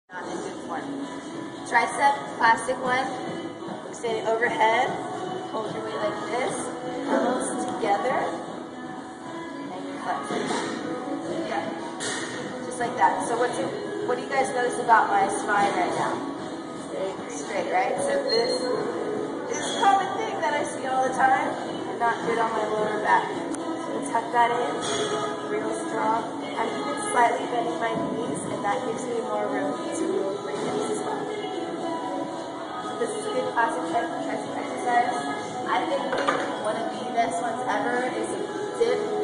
Not in good form. Tricep, plastic one, standing overhead, hold your weight like this, elbows together, and you flex. Yeah. Just like that. So what do you guys notice about my spine right now? Straight, right? So this is a common thing that I see all the time, and not good on my lower back. So tuck that in, real strong. I'm even slightly bending my knees, and that gives me more room to move my hips as well. So this is a good classic tricep exercise. I think one of the best ones ever is a dip